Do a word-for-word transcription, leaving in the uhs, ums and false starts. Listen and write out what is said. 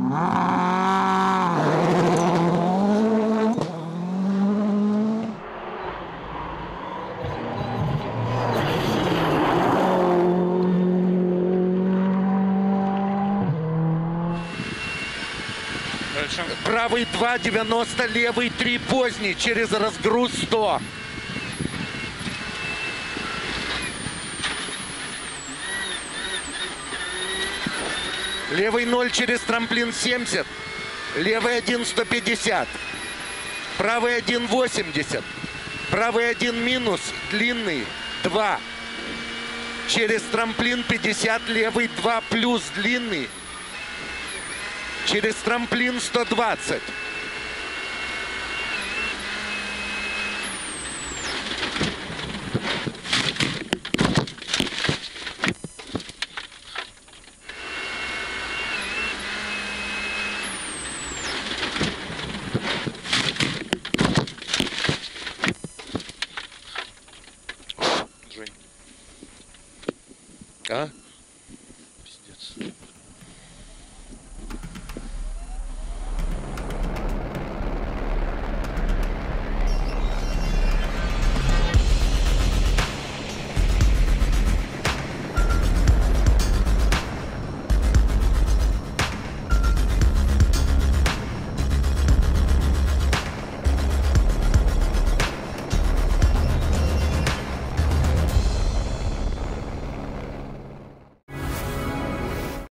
Правый два девяносто, левый три поздний, через разгруз сто. Левый ноль через трамплин семьдесят, левый один сто пятьдесят, правый один восемьдесят, правый один минус, длинный два. Через трамплин пятьдесят, левый два плюс, длинный. Через трамплин сто двадцать.